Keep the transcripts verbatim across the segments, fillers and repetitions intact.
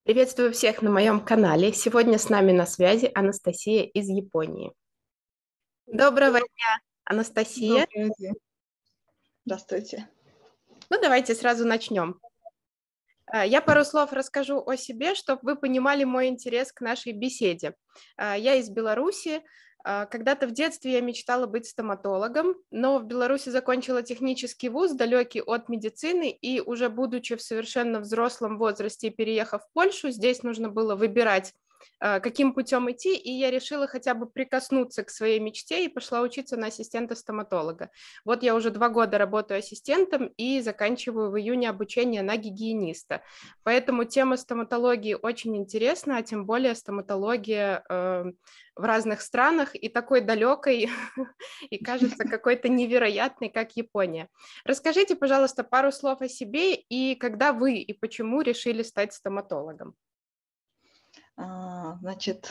Приветствую всех на моем канале. Сегодня с нами на связи Анастасия из Японии. Доброго дня, Анастасия. Добрый день. Здравствуйте. Ну, давайте сразу начнем. А, Я пару слов расскажу о себе, чтобы вы понимали мой интерес к нашей беседе. А, Я из Беларуси. А, Когда-то в детстве я мечтала быть стоматологом, но в Беларуси закончила технический вуз, далекий от медицины, и уже будучи в совершенно взрослом возрасте и переехав в Польшу, здесь нужно было выбирать, а, каким путем идти, и я решила хотя бы прикоснуться к своей мечте и пошла учиться на ассистента стоматолога. Вот я уже два года работаю ассистентом и заканчиваю в июне обучение на гигиениста. Поэтому тема стоматологии очень интересна, а тем более стоматология э, в разных странах и такой далекой, и кажется какой-то невероятной, как Япония. Расскажите, пожалуйста, пару слов о себе и когда вы и почему решили стать стоматологом. А, Значит,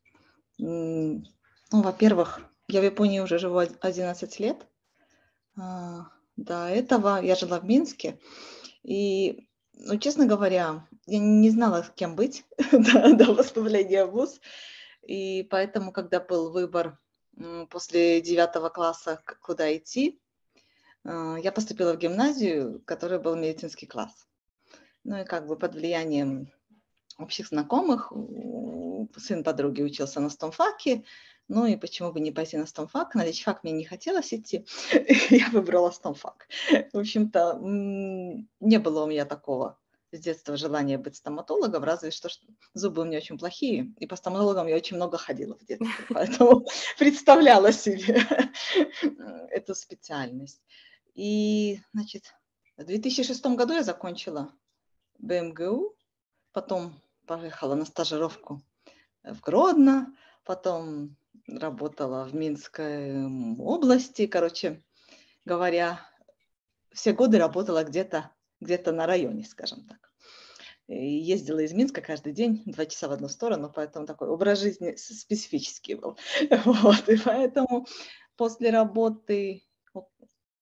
м, ну, во-первых, я в Японии уже живу од- одиннадцать лет. А, До этого я жила в Минске. И, ну, честно говоря, я не знала, кем быть до, до поступления в ВУЗ. И поэтому, когда был выбор м, после девятого класса, к- куда идти, а, я поступила в гимназию, которая был медицинский класс. Ну и как бы под влиянием общих знакомых. у- Сын подруги учился на стомфаке. Ну и почему бы не пойти на стомфак? На личфак мне не хотелось идти. Я выбрала стомфак. В общем-то, м, не было у меня такого с детства желания быть стоматологом, разве что что зубы у меня очень плохие, и по стоматологам я очень много ходила в детстве, поэтому представляла себе эту специальность. И, значит, в две тысячи шестом году я закончила БМГУ. Потом поехала на стажировку в Гродно, потом работала в Минской м, области. Короче говоря, все годы работала где-то где-то на районе, скажем так. И ездила из Минска каждый день, два часа в одну сторону, поэтому такой образ жизни с- специфический был. Вот, и поэтому после работы, о,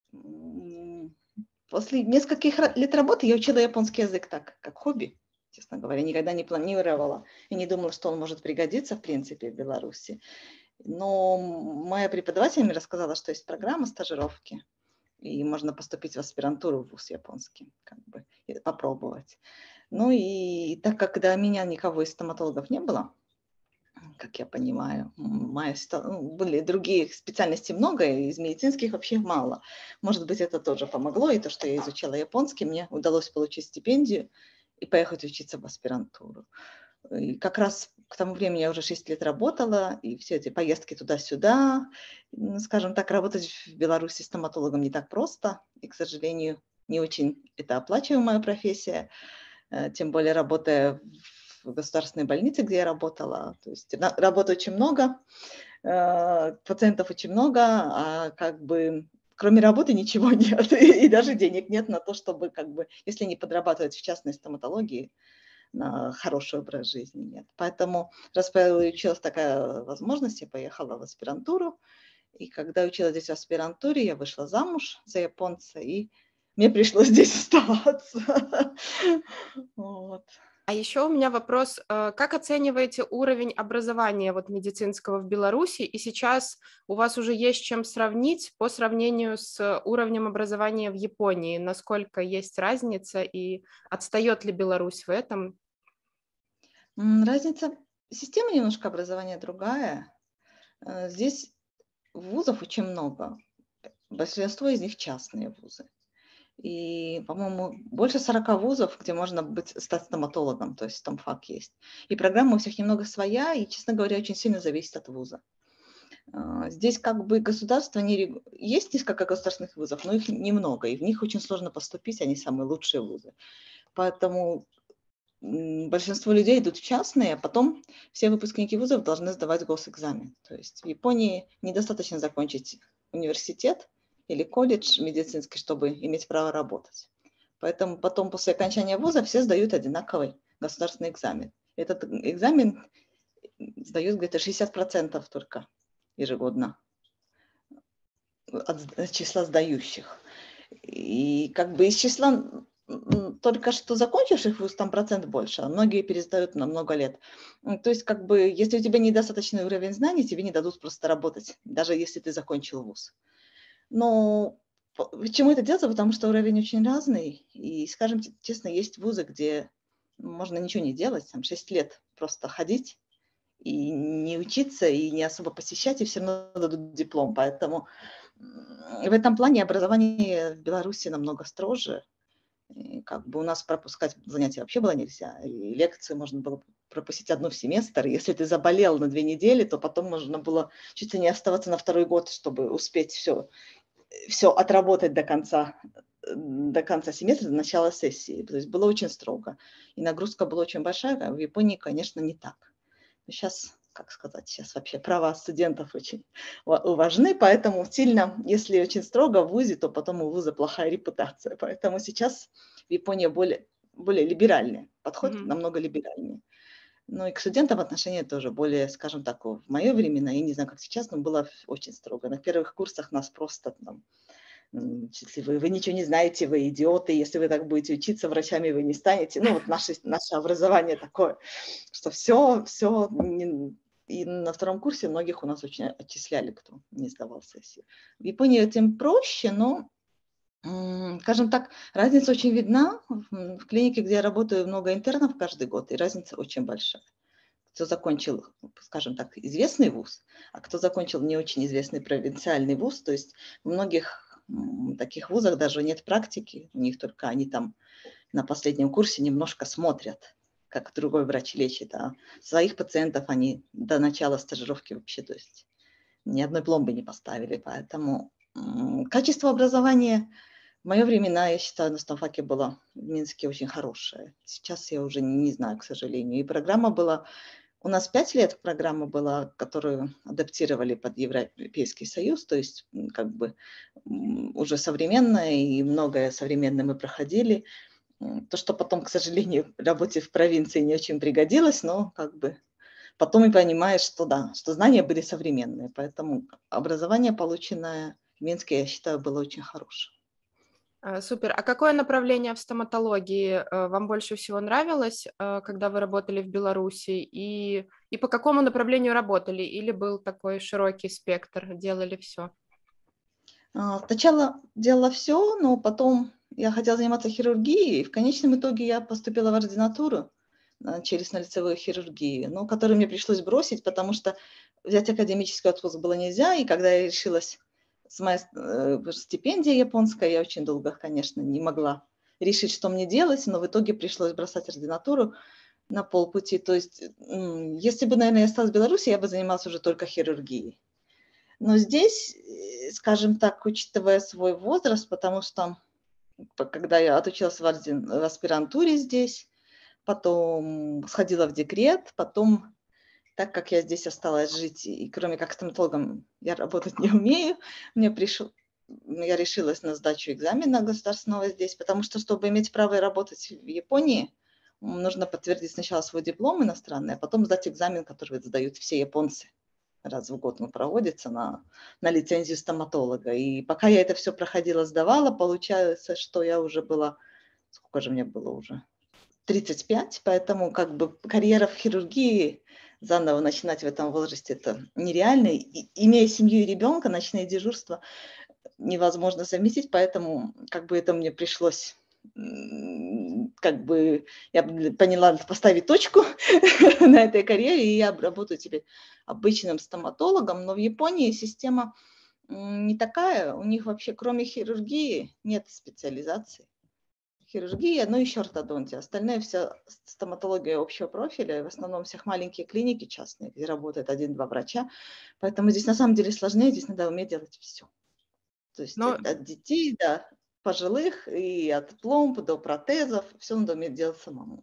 м, после нескольких ра- лет работы я учила японский язык так, как хобби. Честно говоря, никогда не планировала и не думала, что он может пригодиться, в принципе, в Беларуси. Но моя преподаватель мне рассказала, что есть программа стажировки, и можно поступить в аспирантуру в вуз японский, как бы, и попробовать. Ну и так как до меня никого из стоматологов не было, как я понимаю, м, моя ситуа- ну, были другие специальностей много, и из медицинских вообще мало. Может быть, это тоже помогло, и то, что я изучала японский, мне удалось получить стипендию и поехать учиться в аспирантуру. И как раз к тому времени я уже шесть лет работала, и все эти поездки туда-сюда. Ну, скажем так, работать в Беларуси стоматологом не так просто, и, к сожалению, не очень это оплачиваемая профессия, э, тем более работая в государственной больнице, где я работала. То есть на- работы очень много, э, пациентов очень много, а как бы кроме работы ничего нет, и, и даже денег нет на то, чтобы как бы, если не подрабатывать в частной стоматологии, на хороший образ жизни нет. Поэтому, раз получилась такая возможность, я поехала в аспирантуру. И когда училась здесь в аспирантуре, я вышла замуж за японца, и мне пришлось здесь оставаться. Вот. А еще у меня вопрос, э, как оцениваете уровень образования вот медицинского в Беларуси? И сейчас у вас уже есть чем сравнить по сравнению с уровнем образования в Японии? Насколько есть разница и отстает ли Беларусь в этом? М, Разница, система немножко образования другая. Э, Здесь вузов очень много. Большинство из них частные вузы. И, по-моему, больше сорока вузов, где можно быть, стать стоматологом, то есть стомфак есть. И программа у всех немного своя, и, честно говоря, очень сильно зависит от вуза. А, Здесь как бы государство не регу- есть несколько государственных вузов, но их немного, и в них очень сложно поступить, они самые лучшие вузы. Поэтому м, большинство людей идут в частные, а потом все выпускники вузов должны сдавать госэкзамен. То есть в Японии недостаточно закончить университет или колледж медицинский, чтобы иметь право работать. Поэтому потом после окончания вуза все сдают одинаковый государственный экзамен. Этот экзамен сдают где-то шестьдесят процентов только ежегодно от числа сдающих. И как бы из числа м, только что закончивших вуз там процент больше, а многие пересдают на много лет. М, То есть, как бы, если у тебя недостаточный уровень знаний, тебе не дадут просто работать, даже если ты закончил вуз. Но по- почему это делается? Потому что уровень очень разный. И, скажем те- честно, есть вузы, где можно ничего не делать, там шесть лет просто ходить и не учиться, и не особо посещать, и все равно дадут диплом. Поэтому м, в этом плане образование в Беларуси намного строже. И как бы у нас пропускать занятия вообще было нельзя. И лекции можно было пропустить одну в семестр. Если ты заболел на две недели, то потом можно было чуть ли не оставаться на второй год, чтобы успеть все, все отработать до конца, э, до конца семестра, до начала сессии. То есть было очень строго. И нагрузка была очень большая. А в Японии, конечно, не так. Сейчас, как сказать, сейчас вообще права студентов очень важны, поэтому сильно, если очень строго в ВУЗе, то потом у ВУЗа плохая репутация. Поэтому сейчас в Японии более, более либеральный подход, Мгм. намного либеральнее. Ну и к студентам отношение тоже более, скажем так, в мое время, я не знаю, как сейчас, но было очень строго. На первых курсах нас просто там, если вы, вы ничего не знаете, вы идиоты, если вы так будете учиться, врачами вы не станете. Ну вот наше, наше образование такое, что все, все, и на втором курсе многих у нас очень отчисляли, кто не сдавал сессию. В Японии этим проще, но, скажем так, разница очень видна. В клинике, где я работаю, много интернов каждый год, и разница очень большая. Кто закончил, скажем так, известный вуз, а кто закончил не очень известный провинциальный вуз, то есть в многих таких вузах даже нет практики, у них только они там на последнем курсе немножко смотрят, как другой врач лечит, а своих пациентов они до начала стажировки вообще, то есть ни одной пломбы не поставили, поэтому качество образования в мое времена, я считаю, на стомфаке было в Минске очень хорошее. Сейчас я уже не знаю, к сожалению. И программа была... У нас пять лет программа была, которую адаптировали под Европейский Союз, то есть как бы уже современная, и многое современное мы проходили. То, что потом, к сожалению, работе в провинции не очень пригодилось, но как бы потом и понимаешь, что да, что знания были современные. Поэтому образование, полученное в Минске, я считаю, было очень хорошим. А, Супер. А какое направление в стоматологии э, вам больше всего нравилось, э, когда вы работали в Беларуси? И, и по какому направлению работали? Или был такой широкий спектр, делали все? А, Сначала делала все, но потом я хотела заниматься хирургией. И в конечном итоге я поступила в ординатуру а, через лицевую хирургию, но которую мне пришлось бросить, потому что взять академический отпуск было нельзя. И когда я решилась с моей э, стипендией японской, я очень долго, конечно, не могла решить, что мне делать, но в итоге пришлось бросать ординатуру на полпути. То есть, м, если бы, наверное, я осталась в Беларуси, я бы занималась уже только хирургией. Но здесь, э, скажем так, учитывая свой возраст, потому что когда я отучилась в, ордин, в аспирантуре здесь, потом сходила в декрет, потом, так как я здесь осталась жить, и кроме как стоматологом я работать не умею, мне пришел, я решилась на сдачу экзамена государственного здесь, потому что, чтобы иметь право работать в Японии, нужно подтвердить сначала свой диплом иностранный, а потом сдать экзамен, который сдают все японцы. Раз в год он проводится на, на лицензию стоматолога. И пока я это все проходила, сдавала, получается, что я уже была, сколько же мне было уже? тридцать пять, поэтому как бы карьера в хирургии заново начинать в этом возрасте это нереально. И, имея семью и ребенка, ночные дежурства невозможно совместить, поэтому как бы это мне пришлось как бы я поняла поставить точку на этой карьере, и я работаю теперь обычным стоматологом, но в Японии система не такая, у них вообще кроме хирургии нет специализации. Хирургия, ну еще ортодонтия. Остальное все стоматология общего профиля, в основном всех маленькие клиники частные, где работает один-два врача. Поэтому здесь на самом деле сложнее, здесь надо уметь делать все. То есть Но, от детей до пожилых, и от пломб до протезов, все надо уметь делать самому.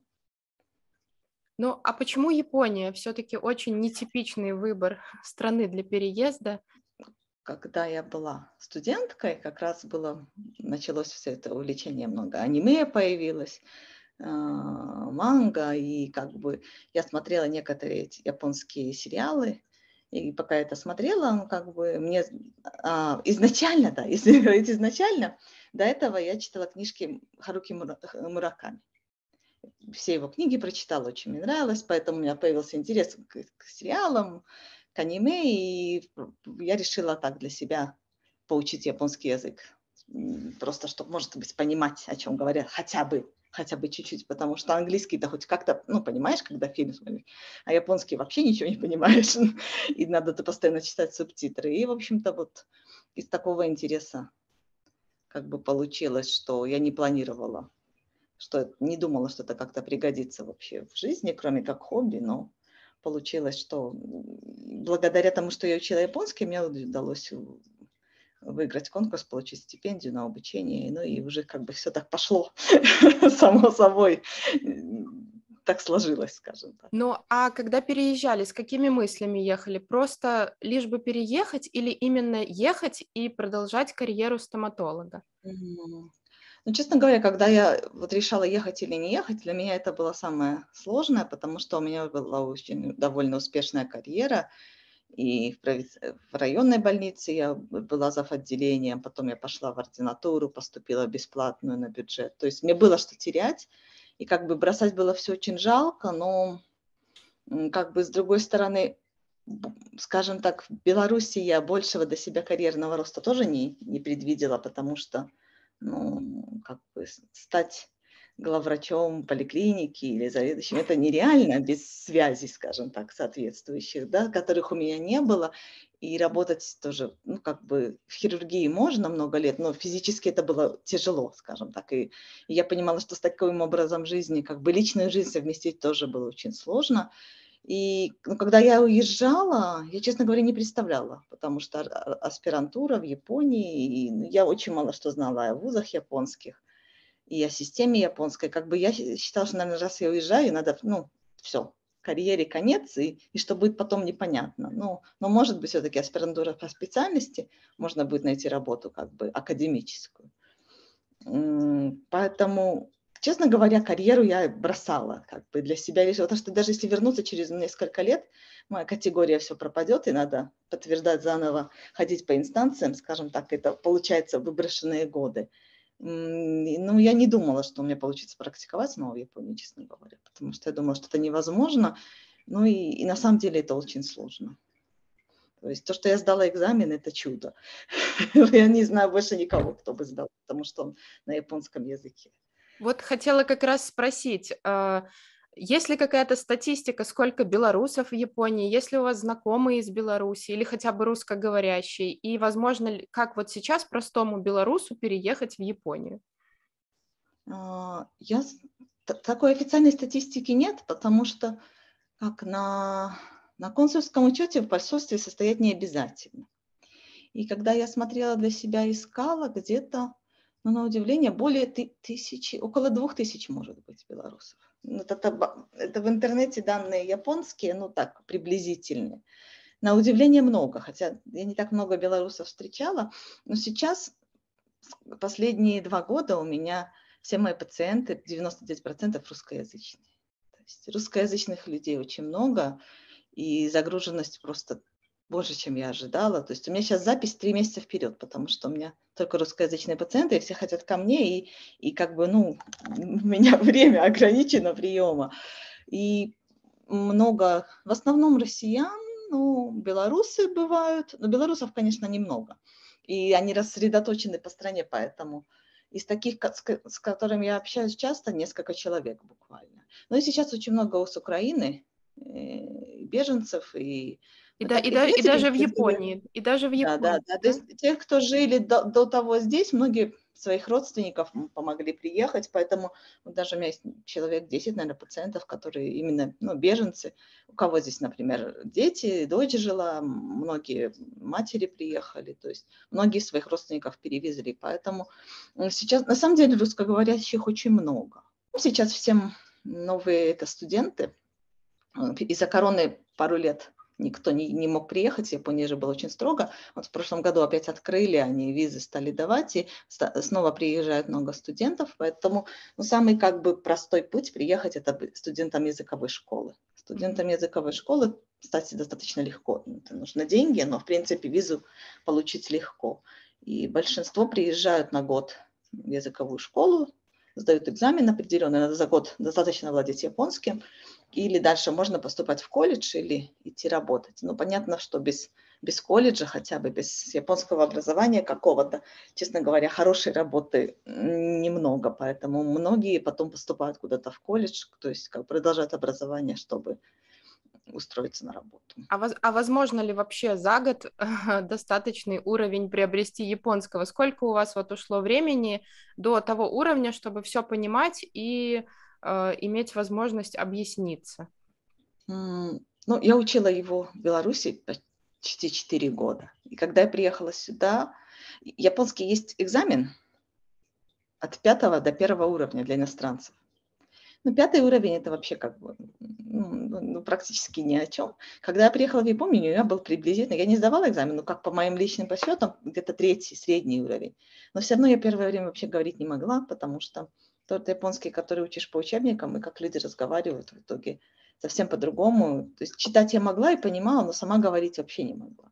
ну, а почему Япония? Все-таки очень нетипичный выбор страны для переезда. Когда я была студенткой, как раз было, началось все это увлечение, много аниме появилось, а, манга, и как бы я смотрела некоторые эти японские сериалы, и пока я это смотрела, ну, как бы мне а, изначально, да, если говорить изначально, До этого я читала книжки Харуки Мура- Мураками. Все его книги прочитала, очень мне нравилось, поэтому у меня появился интерес к, к сериалам, к аниме, и я решила так для себя поучить японский язык. Просто, чтобы, может быть, понимать, о чем говорят, хотя бы, хотя бы чуть-чуть, потому что английский-то хоть как-то, ну, понимаешь, когда фильм смотришь, а японский вообще ничего не понимаешь, и надо постоянно читать субтитры. И, в общем-то, вот из такого интереса как бы получилось, что я не планировала, что не думала, что это как-то пригодится вообще в жизни, кроме как хобби, но получилось, что благодаря тому, что я учила японский, мне удалось выиграть конкурс, получить стипендию на обучение, ну и уже как бы все так пошло само собой, так сложилось, скажем так. Ну, а когда переезжали, с какими мыслями ехали? Просто лишь бы переехать или именно ехать и продолжать карьеру стоматолога? Ну, честно говоря, когда я вот решала ехать или не ехать, для меня это было самое сложное, потому что у меня была очень довольно успешная карьера. И в, прави- в районной больнице я была зав. Отделением, потом я пошла в ординатуру, поступила бесплатную на бюджет. То есть мне было что терять, и как бы бросать было все очень жалко, но м, как бы с другой стороны, б- скажем так, в Беларуси я большего до себя карьерного роста тоже не, не предвидела, потому что, ну, как бы с- стать главврачом поликлиники или заведующим, это нереально без связей, скажем так, соответствующих, да, которых у меня не было. И работать тоже, ну, как бы в хирургии можно много лет, но физически это было тяжело, скажем так. И, и я понимала, что с таким образом жизни, как бы личную жизнь совместить тоже было очень сложно. И ну, когда я уезжала, я, честно говоря, не представляла, потому что ар- ар- аспирантура в Японии, и ну, я очень мало что знала о вузах японских и о системе японской. Как бы я щ- считала, что, наверное, раз я уезжаю, надо, ну, все, карьере конец, и, и что будет потом непонятно. Ну, но, может быть, все-таки аспирантура по специальности, можно будет найти работу как бы академическую. М, Поэтому, честно говоря, карьеру я бросала как бы для себя решила, потому что даже если вернуться через несколько лет, моя категория все пропадет, и надо подтверждать заново, ходить по инстанциям, скажем так, это получается выброшенные годы. М, и, Ну, я не думала, что у меня получится практиковать снова в Японии, честно говоря, потому что я думала, что это невозможно. Ну и, и на самом деле это очень сложно. То есть то, что я сдала экзамен, это чудо. Я не знаю больше никого, кто бы сдал, потому что он на японском языке. Вот хотела как раз спросить, а, есть ли какая-то статистика, сколько белорусов в Японии, есть ли у вас знакомые из Беларуси или хотя бы русскоговорящие, и возможно ли, как вот сейчас простому белорусу переехать в Японию? А, Я с- т- такой официальной статистики нет, потому что как на, на консульском учете в посольстве состоять не обязательно. И когда я смотрела для себя, искала где-то, ну, на удивление, более ты- тысячи, около двух тысяч, может быть, белорусов. Ну, Это, это ба- это в интернете данные японские, ну так, приблизительные. На удивление много, хотя я не так много белорусов встречала, но сейчас последние два года у меня все мои пациенты, девяносто девять процентов русскоязычные. То есть русскоязычных людей очень много, и загруженность просто больше, чем я ожидала. То есть у меня сейчас запись три месяца вперед, потому что у меня только русскоязычные пациенты, и все хотят ко мне, и, и как бы, ну, у меня время ограничено приема. И много, в основном россиян, ну, белорусы бывают, но белорусов, конечно, немного. И они рассредоточены по стране, поэтому из таких, с которыми я общаюсь часто, несколько человек буквально. Но и сейчас очень много с Украины, э, беженцев, и, И, ну, да, так, и, и да, и даже в приятели, Японии, и даже в да, да, Японии, да. То да? есть тех, кто жили до, до того здесь, многие своих родственников помогли приехать, поэтому вот даже у меня есть человек десять, наверное, пациентов, которые именно, ну, беженцы, у кого здесь, например, дети, дочь жила, многие матери приехали, то есть многие своих родственников перевезли, поэтому сейчас, на самом деле, русскоговорящих очень много. Сейчас всем новые это студенты, из-за короны пару лет никто не, не мог приехать, в Японии же было очень строго. Вот в прошлом году опять открыли, они визы стали давать, и снова приезжает много студентов, поэтому ну, самый как бы простой путь приехать – это студентам языковой школы. Студентам языковой школы, кстати, достаточно легко. Это нужно деньги, но, в принципе, визу получить легко. И большинство приезжают на год в языковую школу, сдают экзамен определенный, надо за год достаточно владеть японским, или дальше можно поступать в колледж или идти работать. Но понятно, что без, без колледжа, хотя бы без японского образования какого-то, честно говоря, хорошей работы немного, поэтому многие потом поступают куда-то в колледж, то есть как продолжают образование, чтобы устроиться на работу. А, воз, а возможно ли вообще за год достаточный уровень приобрести японского? Сколько у вас вот ушло времени до того уровня, чтобы все понимать и э, иметь возможность объясниться? Ну, я учила его в Беларуси почти четыре года. И когда я приехала сюда, японский есть экзамен от пятого до первого уровня для иностранцев. Ну, пятый уровень – это вообще как бы ну, ну, практически ни о чем. Когда я приехала в Японию, у меня был приблизительно, я не сдавала экзамен, но как по моим личным подсчетам, где-то третий, средний уровень. Но все равно я первое время вообще говорить не могла, потому что тот японский, который учишь по учебникам, и как люди разговаривают в итоге совсем по-другому. То есть читать я могла и понимала, но сама говорить вообще не могла.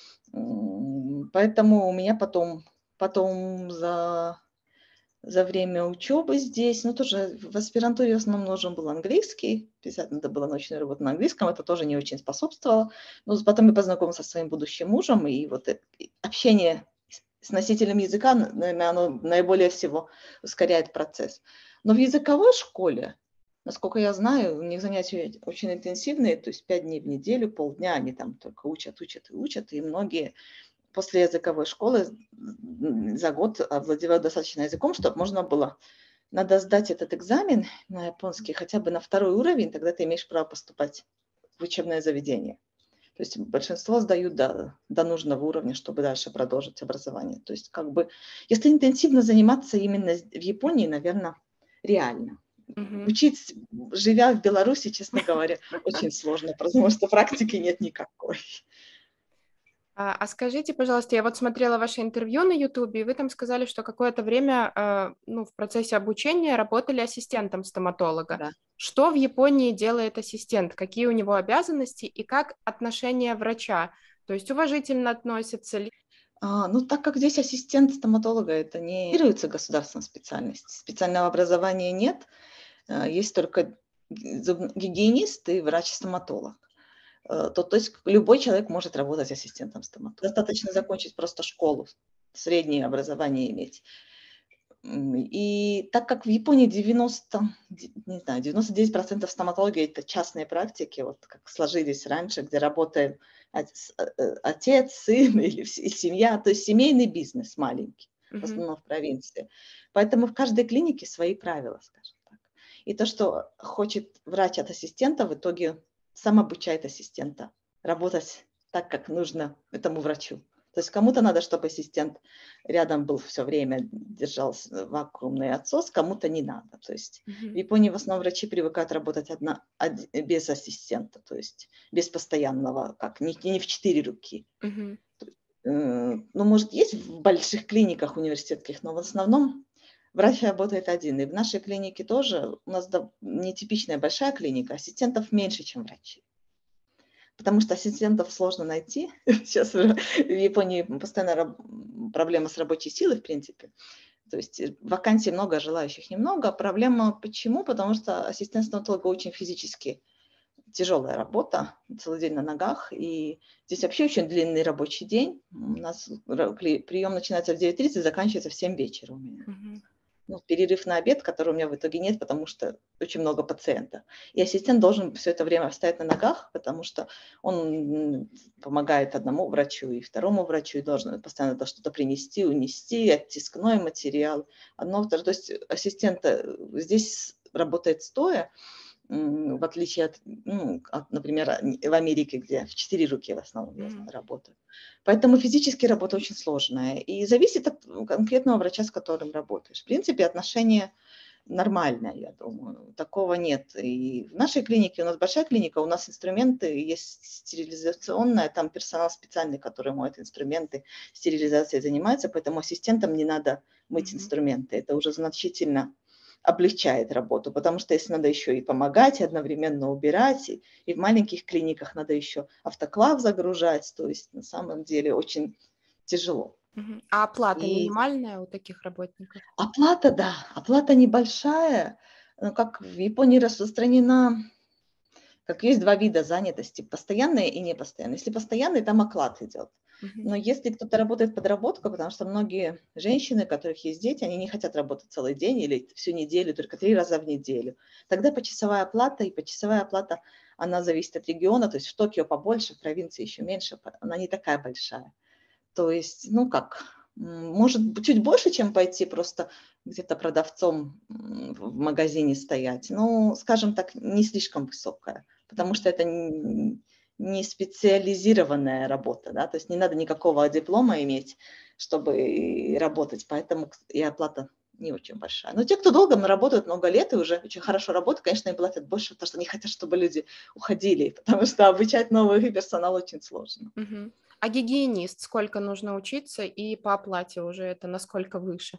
Поэтому у меня потом, потом за... за время учебы здесь, ну, тоже в аспирантуре в основном нужен был английский, писать надо было научную работу на английском, это тоже не очень способствовало. Но потом я познакомилась со своим будущим мужем, и вот общение с носителем языка, наверное, оно наиболее всего ускоряет процесс. Но в языковой школе, насколько я знаю, у них занятия очень интенсивные, то есть пять дней в неделю, полдня они там только учат, учат и учат, и многие после языковой школы за год овладевают достаточно языком, чтобы можно было, надо сдать этот экзамен на японский хотя бы на второй уровень, тогда ты имеешь право поступать в учебное заведение. То есть большинство сдают до, до нужного уровня, чтобы дальше продолжить образование. То есть как бы, если интенсивно заниматься именно в Японии, наверное, реально. Мгм. Учить, живя в Беларуси, честно говоря, очень сложно, потому что практики нет никакой. А, а скажите, пожалуйста, я вот смотрела ваше интервью на Ютубе, и вы там сказали, что какое-то время, э, ну, в процессе обучения работали ассистентом стоматолога. Да. Что в Японии делает ассистент? Какие у него обязанности и как отношение врача? То есть уважительно относятся ли? А, ну, так как здесь ассистент стоматолога, это не регулируется государственной специальностью. Специального образования нет, а, есть только зуб- гигиенист и врач-стоматолог. Э, То, то есть любой человек может работать ассистентом стоматолога. Достаточно закончить просто школу, среднее образование иметь. М, И так как в Японии девяносто, де- не знаю, девяносто девять процентов стоматологии – это частные практики, вот как сложились раньше, где работает отец, э, э, отец, сын или вс- и семья, то есть семейный бизнес маленький, в Мгм. основном в провинции. Поэтому в каждой клинике свои правила, скажем так. И то, что хочет врач от ассистента, в итоге сам обучает ассистента работать так, как нужно этому врачу. То есть кому-то надо, чтобы ассистент рядом был все время, держал с- вакуумный отсос, кому-то не надо. То есть в Мгм. Японии в основном врачи привыкают работать одна, од- без ассистента, то есть без постоянного, как не, не в четыре руки. Мгм. Э, Ну, может, есть в больших клиниках университетских, но в основном врач работает один. И в нашей клинике тоже, у нас да- нетипичная большая клиника, ассистентов меньше, чем врачей. Потому что ассистентов сложно найти. Сейчас в в Японии постоянно раб- проблема с рабочей силой, в принципе. То есть э, вакансий много, а желающих немного. Проблема почему? Потому что ассистент стоматолога очень физически тяжелая работа, целый день на ногах. И здесь вообще очень длинный рабочий день. У нас ра- при- прием начинается в девять тридцать, заканчивается в семь вечера у меня. Мгм. Ну, перерыв на обед, который у меня в итоге нет, потому что очень много пациентов. И ассистент должен все это время стоять на ногах, потому что он м, помогает одному врачу и второму врачу, и должен постоянно то что-то принести, унести, оттискной материал. Одно, второе. То есть ассистент э, здесь работает стоя, м, в отличие от, ну, от, например, а, в Америке, где в четыре руки в основном я знаю, Мгм. работают. Поэтому физически работа очень сложная. И зависит от конкретного врача, с которым работаешь. В принципе, отношение нормальное, я думаю. Такого нет. И в нашей клинике, у нас большая клиника, у нас инструменты, есть стерилизационная, там персонал специальный, который моет инструменты, стерилизацией занимается, поэтому ассистентам не надо мыть Мгм. инструменты. Это уже значительно облегчает работу, потому что если надо еще и помогать, и одновременно убирать, и, и в маленьких клиниках надо еще автоклав загружать, то есть на самом деле очень тяжело. Мгм. А оплата И минимальная у таких работников? оплата, да, оплата небольшая, но как в Японии распространена, как есть два вида занятости, постоянные и непостоянные. Если постоянные, там оклад идет. Мгм. Но если кто-то работает подработку, потому что многие женщины, у которых есть дети, они не хотят работать целый день или всю неделю, только три раза в неделю, тогда почасовая оплата, и почасовая оплата, она зависит от региона, то есть в Токио побольше, в провинции еще меньше, по- она не такая большая. То есть, ну как, м, может быть, чуть больше, чем пойти просто где-то продавцом м, в магазине стоять. Ну, скажем так, не слишком высокая, потому что Мгм. это н- не специализированная работа, да, то есть не надо никакого диплома иметь, чтобы и работать, поэтому кс- и оплата не очень большая. Но те, кто долго работают много лет и уже очень хорошо работают, конечно, им платят больше, потому что они хотят, чтобы люди уходили, потому что обучать новый персонал очень сложно. Мгм. А гигиенист сколько нужно учиться и по оплате уже это насколько выше?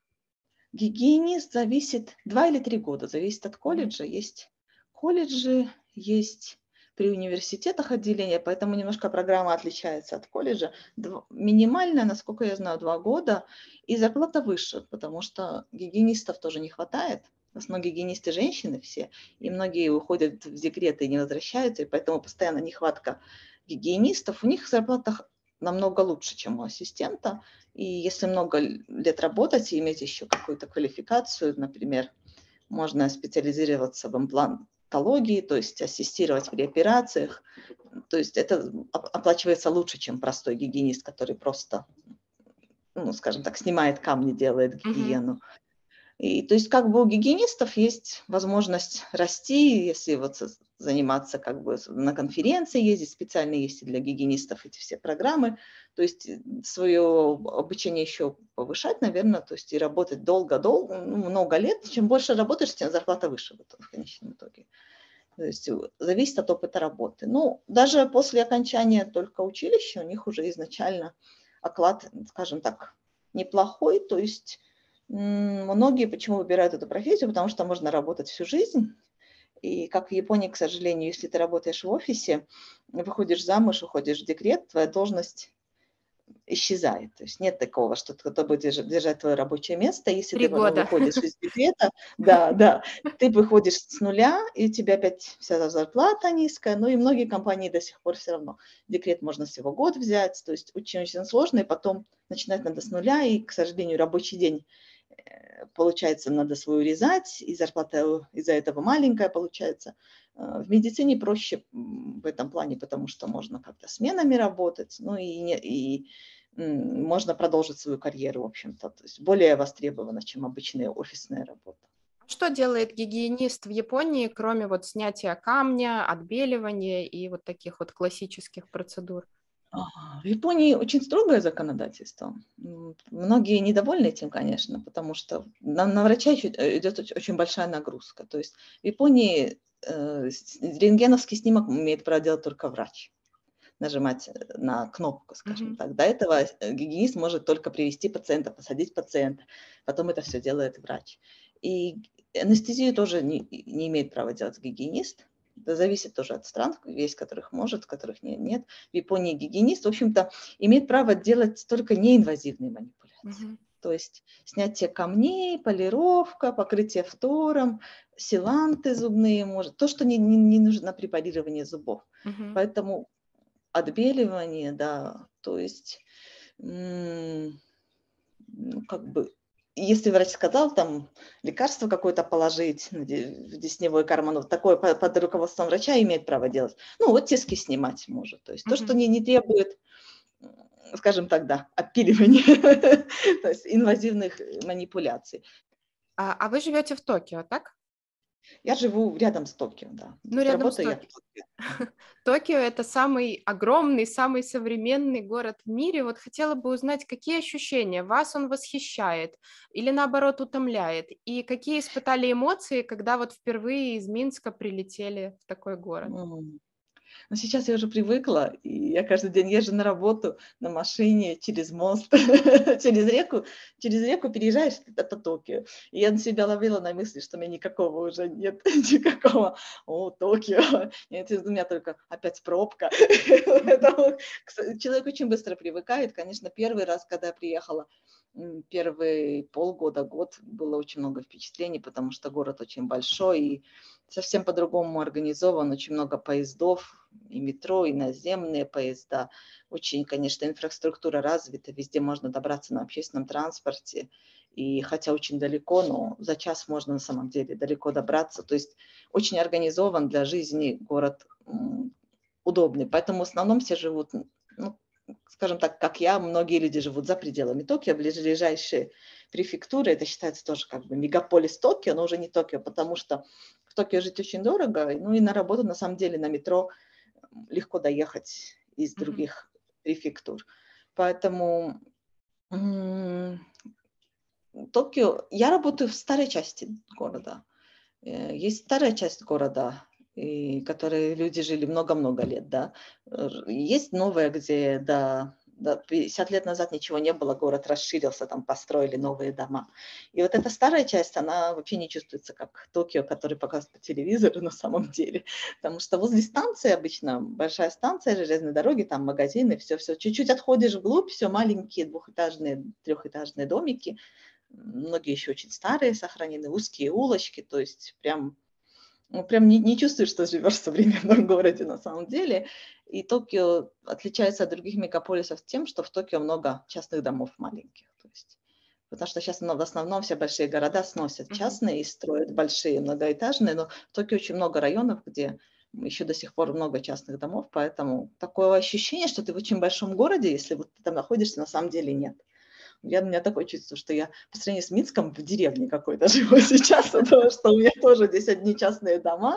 Гигиенист зависит два или три года, зависит от Мгм. колледжа. Есть колледжи, есть при университетах отделения, поэтому немножко программа отличается от колледжа. Дв- Минимальная, насколько я знаю, два года, и зарплата выше, потому что гигиенистов тоже не хватает. В основном гигиенисты женщины все, и многие уходят в декрет и не возвращаются, и поэтому постоянно нехватка гигиенистов. У них зарплата х- намного лучше, чем у ассистента. И если много лет работать и иметь еще какую-то квалификацию, например, можно специализироваться в имплантологии, то есть ассистировать при операциях. То есть это оплачивается лучше, чем простой гигиенист, который просто, ну, скажем так, снимает камни, делает Мгм. гигиену. И то есть как бы у гигиенистов есть возможность расти, если вот с- заниматься как бы с- на конференции ездить, специально есть и для гигиенистов эти все программы, то есть свое обучение еще повышать, наверное, то есть и работать долго-долго, ну, много лет. Чем больше работаешь, тем зарплата выше в итоге, в конечном итоге. То есть э, зависит от опыта работы. Ну, даже после окончания только училища у них уже изначально оклад, скажем так, неплохой. То есть м, многие почему выбирают эту профессию, потому что можно работать всю жизнь. И как в Японии, к сожалению, если ты работаешь в офисе, выходишь замуж, уходишь в декрет, твоя должность исчезает. То есть нет такого, что кто-то будет держать, держать твое рабочее место. Если Три ты ну, года. выходишь из декрета, да, да, ты выходишь с нуля, и у тебя опять вся зарплата низкая. Ну и многие компании до сих пор все равно декрет можно всего год взять. То есть очень-очень сложно, и потом начинать надо с нуля, и, к сожалению, рабочий день э, получается, надо свою резать, и зарплата из-за этого маленькая получается. Э, В медицине проще м, в этом плане, потому что можно как-то сменами работать, ну и, не, и м, можно продолжить свою карьеру, в общем-то, то есть более востребована, чем обычная офисная работа. Что делает гигиенист в Японии, кроме вот снятия камня, отбеливания и вот таких вот классических процедур? А, В Японии очень строгое законодательство. М, Многие недовольны этим, конечно, потому что на, на врача чуть- э, идет оч- очень большая нагрузка. То есть в Японии э, с- рентгеновский снимок умеет проделать только врач, нажимать э, на кнопку, скажем Мгм. так. До этого э, гигиенист может только привести пациента, посадить пациента, потом это все делает врач. И анестезию тоже не, не имеет права делать гигиенист. Это зависит тоже от стран, есть которых может, которых не, нет. В Японии гигиенист, в общем-то, имеет право делать только неинвазивные манипуляции. Мгм. То есть снятие камней, полировка, покрытие фтором, силанты зубные, может, то, что не, не, не нужно при парировании зубов. Мгм. Поэтому отбеливание, да, то есть, м, ну, как бы, если врач сказал там лекарство какое-то положить в де- в десневой карман, вот такое по- под руководством врача имеет право делать. Ну, оттиски снимать может. То есть то, что Мгм. не, не требует, м, скажем так, да, отпиливания, то есть инвазивных э, манипуляций. А, а вы живете в Токио, так? Я живу рядом с Токио, да. То Ну, есть рядом с работаю я в Токио. Токио. Токио — это самый огромный, самый современный город в мире. Вот хотела бы узнать, какие ощущения? Вас он восхищает или, наоборот, утомляет? И какие испытали эмоции, когда вот впервые из Минска прилетели в такой город? М. Но сейчас я уже привыкла, и я каждый день езжу на работу на машине через мост, через реку. Через реку переезжаешь, это Токио. И я на себя ловила на мысли, что у меня никакого уже нет, никакого, о, Токио. Нет, у меня только опять пробка. Поэтому кс- человек очень быстро привыкает. Конечно, первый раз, когда я приехала, м, первые полгода, год, было очень много впечатлений, потому что город очень большой и совсем по-другому организован, очень много поездов, и метро, и наземные поезда. Очень, конечно, инфраструктура развита, везде можно добраться на общественном транспорте. И хотя очень далеко, но за час можно на самом деле далеко добраться. То есть очень организован для жизни город, м, удобный. Поэтому в основном все живут, ну, скажем так, как я, многие люди живут за пределами Токио, ближайшие префектуры, это считается тоже как бы мегаполис Токио, но уже не Токио, потому что в Токио жить очень дорого, ну и на работу на самом деле на метро легко доехать из Мгм. других префектур. Поэтому м, Токио, я работаю в старой части города. Э, Есть старая часть города, и, которые люди жили много-много лет, да. Р- Есть новая, где до, до пятьдесят лет назад ничего не было, город расширился, там построили новые дома. И вот эта старая часть, она вообще не чувствуется как Токио, который показывают по телевизору на самом деле. Потому что возле станции обычно, большая станция железной дороги, там магазины, все-все. Чуть-чуть отходишь вглубь, все маленькие двухэтажные, трехэтажные домики. Многие еще очень старые сохранены, узкие улочки, то есть прям ну, прям не, не чувствуешь, что живешь в современном городе на самом деле. И Токио отличается от других мегаполисов тем, что в Токио много частных домов маленьких. То есть, потому что сейчас ну, в основном все большие города сносят Мгм. частные и строят большие многоэтажные, но в Токио очень много районов, где еще до сих пор много частных домов, поэтому такое ощущение, что ты в очень большом городе, если вот ты там находишься, на самом деле нет. Я, у меня такое чувство, что я по сравнению с Минском в деревне какой-то живу сейчас, потому что у меня тоже здесь одни частные дома,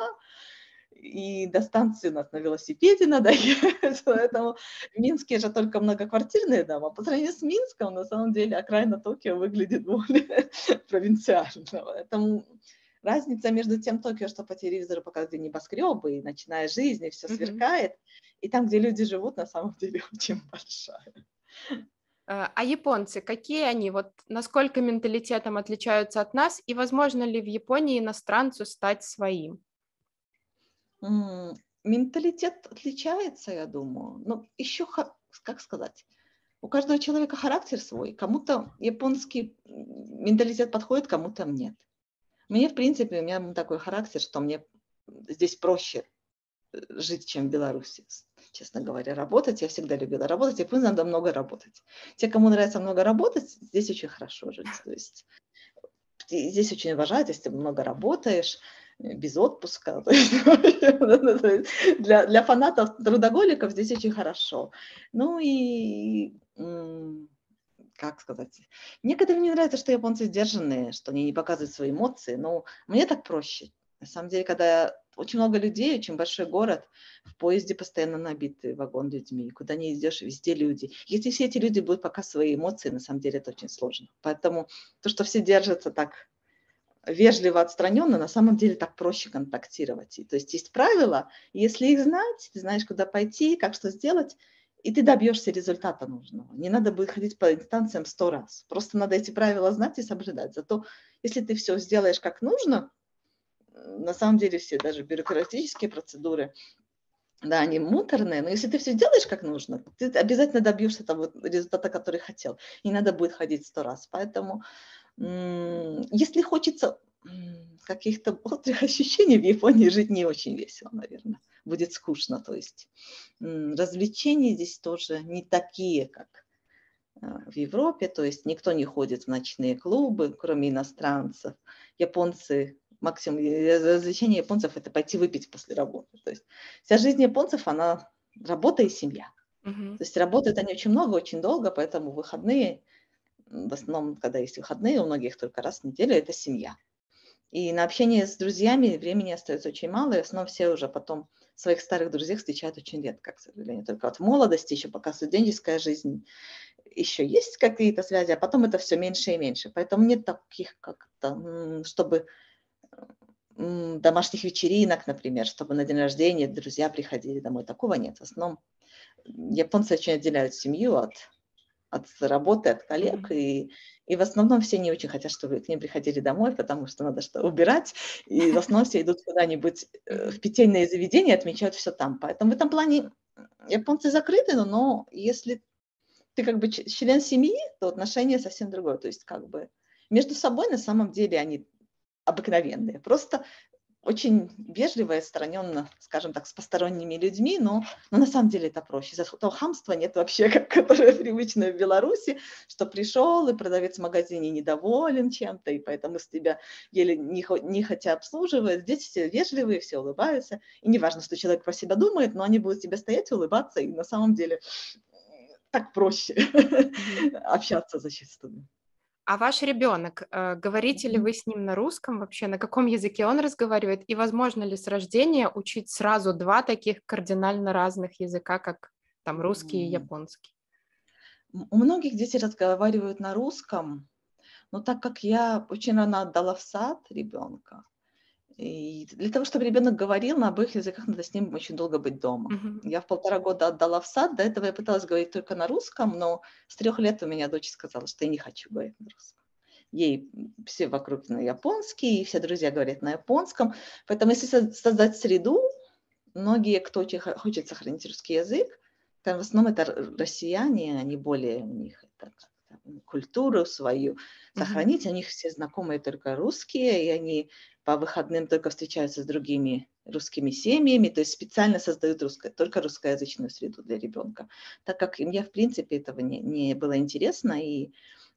и до станции у нас на велосипеде надо ехать, поэтому в Минске же только многоквартирные дома. По сравнению с Минском, на самом деле, окраина Токио выглядит более провинциально. Поэтому разница между тем Токио, что по телевизору показывают небоскребы, и ночная жизнь, и все Мгм. сверкает, и там, где люди живут, на самом деле очень большая. А а японцы, какие они? Вот насколько менталитетом отличаются от нас, и возможно ли в Японии иностранцу стать своим? М, Менталитет отличается, я думаю. Но еще, как сказать, у каждого человека характер свой. Кому-то японский м, менталитет подходит, кому-то нет. Мне, в принципе, у меня такой характер, что мне здесь проще э, жить, чем в Беларуси, с- честно говоря. Работать я всегда любила работать, и пусть надо много работать. Те, кому нравится много работать, здесь очень хорошо жить. То есть и здесь очень уважают, если ты много работаешь, э, без отпуска. То есть, то есть Для, для фанатов, трудоголиков здесь очень хорошо. Ну и, м, как сказать, некоторым не нравится, что японцы сдержанные, что они не показывают свои эмоции, но мне так проще. На самом деле, когда очень много людей, очень большой город, в поезде постоянно набитый вагон людьми, куда не идешь, везде люди. Если все эти люди будут показывать свои эмоции, на самом деле это очень сложно. Поэтому то, что все держатся так вежливо, отстраненно, на самом деле так проще контактировать. И, то есть есть правила, и если их знать, ты знаешь, куда пойти, как что сделать, и ты добьешься результата нужного. Не надо будет ходить по инстанциям сто раз. Просто надо эти правила знать и соблюдать. Зато если ты все сделаешь как нужно, э, на самом деле все даже бюрократические процедуры, да, они муторные, но если ты все делаешь как нужно, ты обязательно добьешься того результата, который хотел. Не надо будет ходить сто раз. Поэтому М, если хочется м, каких-то острых ощущений, в Японии жить не очень весело, наверное. Будет скучно, то есть м, развлечения здесь тоже не такие, как а, в Европе, то есть никто не ходит в ночные клубы, кроме иностранцев. Японцы, максимум э, развлечение японцев – это пойти выпить после работы. То есть вся жизнь японцев, она работа и семья. Мгм. То есть работают они очень много, очень долго, поэтому выходные в основном, когда есть выходные, у многих только раз в неделю, это семья. И на общение с друзьями времени остается очень мало, и в основном все уже потом своих старых друзей встречают очень редко, к сожалению. Только вот в молодости, еще пока студенческая жизнь, еще есть какие-то связи, а потом это все меньше и меньше. Поэтому нет таких как-то, чтобы м, домашних вечеринок, например, чтобы на день рождения друзья приходили домой. Такого нет. В основном японцы очень отделяют семью от, от работы, от коллег, Мгм. и, и в основном все не очень хотят, чтобы к ним приходили домой, потому что надо что убирать, и в основном все идут куда-нибудь э, в Мгм. питейное заведение, отмечают все там. Поэтому в этом плане японцы закрыты, но, но если ты как бы ч- член семьи, то отношение совсем другое. То есть как бы между собой на самом деле они обыкновенные. Просто очень вежливо и отстраненно, скажем так, с посторонними людьми, но, но на самом деле это проще. Зато хамства нет вообще, как, которое привычно в Беларуси, что пришел, и продавец в магазине недоволен чем-то, и поэтому с тебя еле не, хо- не хотя обслуживает. Здесь все вежливые, все улыбаются. И не важно, что человек про себя думает, но они будут тебе стоять, улыбаться, и на самом деле так проще Мгм. общаться зачастую. А ваш ребенок, э, говорите ли Мгм. вы с ним на русском вообще? На каком языке он разговаривает? И возможно ли с рождения учить сразу два таких кардинально разных языка, как там русский и М. японский? М, У многих дети разговаривают на русском, но так как я очень рано отдала в сад ребенка, и для того, чтобы ребенок говорил на обоих языках, надо с ним очень долго быть дома. Мгм. Я в полтора года отдала в сад, до этого я пыталась говорить только на русском, но с трех лет у меня дочь сказала, что я не хочу говорить на русском. Ей все вокруг на японский, и все друзья говорят на японском. Поэтому если со- создать среду, многие, кто очень хо- хочет сохранить русский язык, там в основном это р- россияне, они более, у них это как-то, м, культуру свою Мгм. сохранить, у них все знакомые только русские, и они по выходным только встречаются с другими русскими семьями, то есть специально создают русско- только русскоязычную среду для ребенка, так как мне, в принципе, этого не, не было интересно, и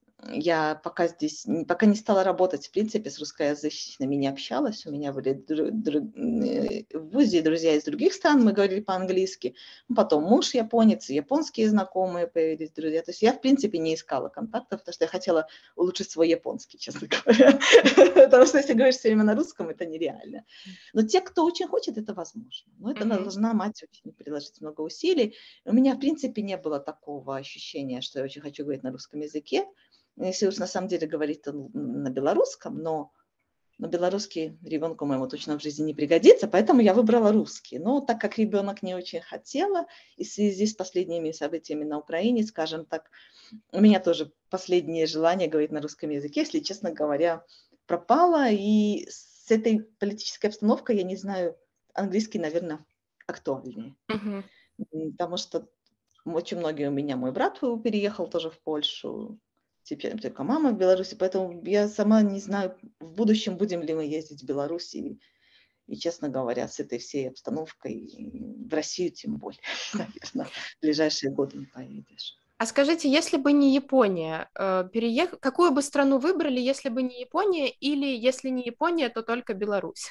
я пока здесь, н- пока не стала работать, в принципе, с русскоязычными не общалась. У меня были дру- дру- э, в ВУЗе друзья из других стран, мы говорили по-английски. Ну, потом муж японец, японские знакомые появились, друзья. То есть я, в принципе, не искала контактов, потому что я хотела улучшить свой японский, честно говоря. Потому что если говоришь все время на русском, это нереально. Но те, кто очень хочет, это возможно. Но это Мгм. должна мать очень приложить много усилий. У меня, в принципе, не было такого ощущения, что я очень хочу говорить на русском языке. Если уж на самом деле говорить, то на белорусском, но на белорусский ребенку моему точно в жизни не пригодится, поэтому я выбрала русский. Но так как ребенок не очень хотела, и в связи с последними событиями на Украине, скажем так, у меня тоже последнее желание говорить на русском языке, если честно говоря, пропало. И с этой политической обстановкой, я не знаю, английский, наверное, актуальнее. Мгм. Потому что очень многие у меня, мой брат переехал тоже в Польшу, теперь только мама в Беларуси, поэтому я сама не знаю, в будущем будем ли мы ездить в Беларусь, и, и, честно говоря, с этой всей обстановкой и в Россию тем более, наверное, в ближайшие годы не поедешь. А скажите, если бы не Япония, э, переех... какую бы страну выбрали, если бы не Япония, или если не Япония, то только Беларусь?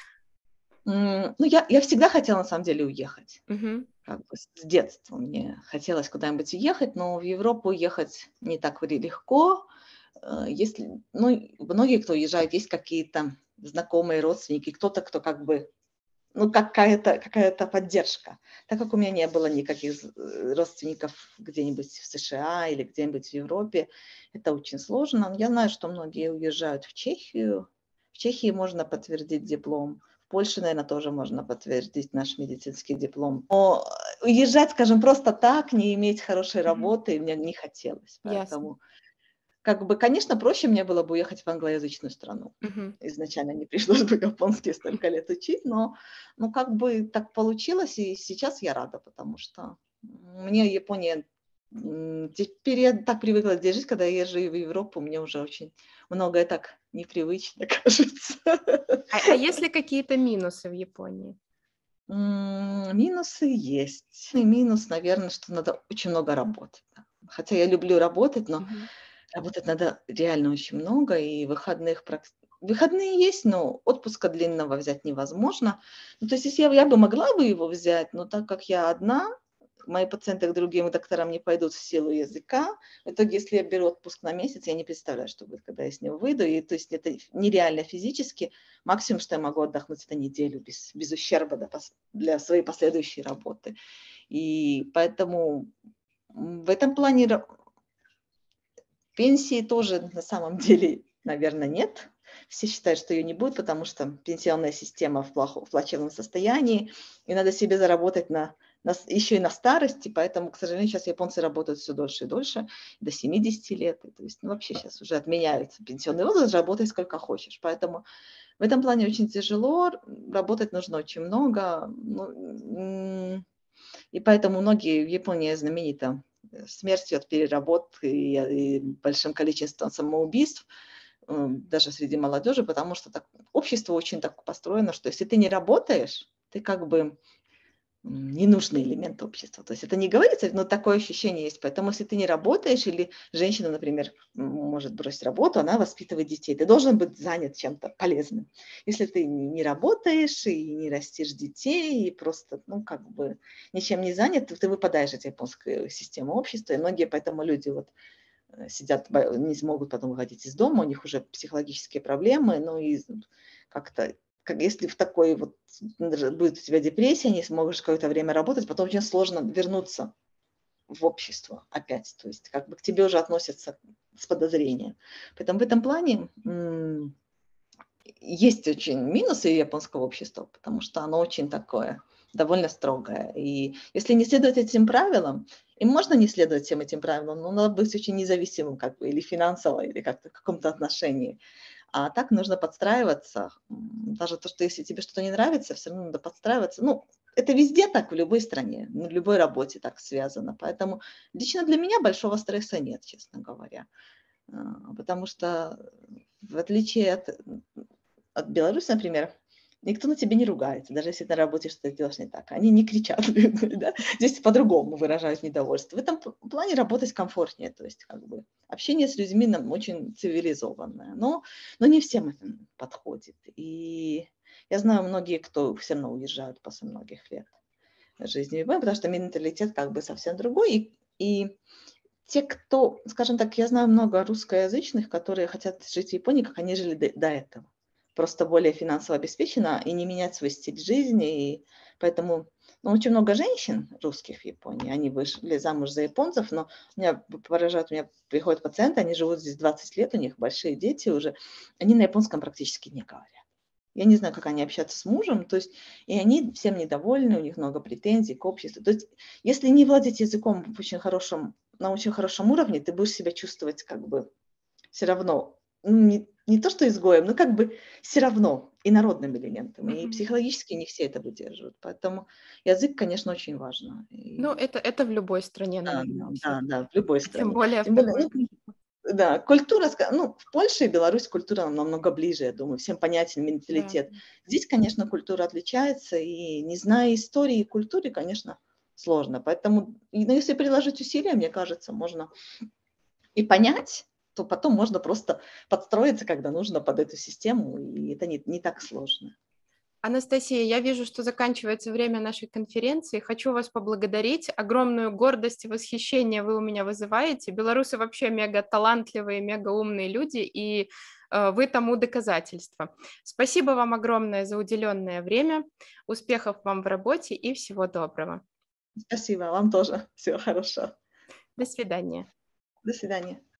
М, Ну, я, я всегда хотела, на самом деле, уехать. Мгм. Как бы с с детства мне хотелось куда-нибудь уехать, но в Европу уехать не так вре- легко. Э, Если, ну, многие, кто уезжают, есть какие-то знакомые родственники, кто-то, кто как бы, ну, какая-то какая-то поддержка. Так как у меня не было никаких з- э, родственников где-нибудь в США или где-нибудь в Европе, это очень сложно. Я знаю, что многие уезжают в Чехию. В Чехии можно подтвердить диплом. В Польше, наверное, тоже можно подтвердить наш медицинский диплом. Но уезжать, скажем, просто так, не иметь хорошей Мгм. работы, мне не хотелось. Ясно. Поэтому как бы, конечно, проще мне было бы уехать в англоязычную страну. Мгм. Изначально не пришлось бы японский столько лет учить, но, ну, как бы так получилось, и сейчас я рада, потому что мне Япония... м, Теперь я так привыкла здесь жить, когда я езжу в Европу, мне уже очень многое так непривычно кажется. А, а есть ли какие-то минусы в Японии? М, Минусы есть. И минус, наверное, что надо очень много работать. Да. Хотя я люблю работать, но Мгм. работать надо реально очень много, и выходных практи выходные есть, но отпуска длинного взять невозможно. Ну, то есть если я я бы могла бы его взять, но так как я одна, мои пациенты к другим докторам не пойдут в силу языка. В итоге, если я беру отпуск на месяц, я не представляю, что будет, когда я с него выйду. И то есть это нереально физически. Максимум, что я могу отдохнуть, это неделю без, без ущерба до пос- для своей последующей работы. И поэтому м, в этом плане ра- пенсии тоже на самом деле, наверное, нет. все считают, что ее не будет, потому что пенсионная система в, плохо, в плачевном состоянии, и надо себе заработать на, на, еще и на старости, поэтому, к сожалению, сейчас японцы работают все дольше и дольше, до семидесяти лет, то есть ну, вообще сейчас уже отменяется пенсионный возраст, работай сколько хочешь, поэтому в этом плане очень тяжело, работать нужно очень много, ну, и поэтому многие в Японии знамениты смертью от переработки и, и большим количеством самоубийств, даже среди молодежи, потому что так, общество очень так построено, что если ты не работаешь, ты как бы ненужный элемент общества. То есть это не говорится, но такое ощущение есть. Поэтому если ты не работаешь, или женщина, например, может бросить работу, она воспитывает детей, ты должен быть занят чем-то полезным. Если ты не работаешь и не растишь детей, и просто, ну, как бы ничем не занят, то ты выпадаешь из японской системы общества. И многие поэтому люди вот сидят, не смогут потом выходить из дома, у них уже психологические проблемы, ну и как-то как если в такой вот будет у тебя депрессия, не сможешь какое-то время работать, потом очень сложно вернуться в общество опять. То есть как бы к тебе уже относятся с подозрением. Поэтому в этом плане м- есть очень минусы японского общества, потому что оно очень такое довольно строгое. И если не следовать этим правилам, и можно не следовать всем этим правилам, но надо быть очень независимым как бы, или финансово, или как-то в каком-то отношении. А так нужно подстраиваться. Даже то, что если тебе что-то не нравится, все равно надо подстраиваться. Ну, это везде так, в любой стране, в любой работе так связано. Поэтому лично для меня большого стресса нет, честно говоря. Потому что в отличие от, от Беларуси, например, никто на тебя не ругается, даже если на работе что-то делаешь не так. Они не кричат. Да? Здесь по-другому выражают недовольство. В этом плане работать комфортнее. То есть как бы общение с людьми нам очень цивилизованное. Но, но не всем это подходит. И я знаю многие, кто все равно уезжают после многих лет жизни в Японии, потому что менталитет как бы совсем другой. И, и те, кто, скажем так, я знаю много русскоязычных, которые хотят жить в Японии, как они жили до, до этого. Просто более финансово обеспечено и не менять свой стиль жизни. И поэтому ну, очень много женщин русских в Японии, они вышли замуж за японцев, но меня поражают, у меня приходят пациенты, они живут здесь двадцать лет, у них большие дети уже, они на японском практически не говорят. Я не знаю, как они общаются с мужем, то есть, и они всем недовольны, у них много претензий к обществу. То есть, если не владеть языком в очень хорошем, на очень хорошем уровне, ты будешь себя чувствовать как бы все равно, ну, не, не то что изгоем, но как бы все равно инородным элементом. И психологически не все это выдерживают. Поэтому язык, конечно, очень важно. И... Ну, это, это в любой стране, Да, наверное. да, да, в любой А тем стране. более в Тем более, такой. ну, да, культура, ну, в Польше и Беларусь культура намного ближе, я думаю, всем понятен Да. менталитет. Здесь, конечно, культура отличается, и не зная истории и культуры, конечно, сложно. Поэтому, ну, если приложить усилия, мне кажется, можно и понять, то потом можно просто подстроиться, когда нужно, под эту систему, и это не, не так сложно. Анастасия, я вижу, что заканчивается время нашей конференции. Хочу вас поблагодарить. Огромную гордость и восхищение вы у меня вызываете. Белорусы вообще мега талантливые, мега умные люди, и э, вы тому доказательство. Спасибо вам огромное за уделенное время. Успехов вам в работе и всего доброго. Спасибо, вам тоже. Всего хорошего. До свидания. До свидания.